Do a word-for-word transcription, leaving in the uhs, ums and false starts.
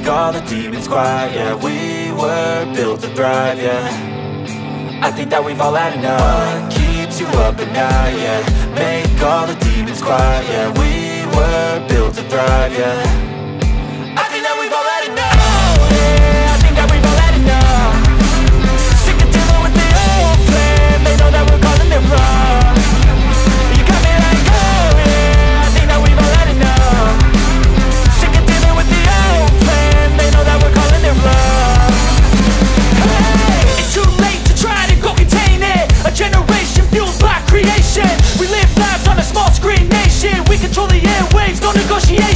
make all the demons quiet. Yeah, we were built to thrive. Yeah, I think that we've all had enough. What keeps you up at night? Yeah, make all the demons quiet. Yeah, we were built to thrive. Yeah, I think that we've all had enough. Oh, yeah, I think that we've all had enough. Sick of dealing with the old plan. They know that we're calling it wrong. You got me like, oh yeah, I think that we've all had enough. Sick of dealing with the old plan. They know that we're calling it wrong. Hey, it's too late to try to go contain it. A generation fueled by creation. We live lives on a small screen nation. We control the airwaves, no negotiation.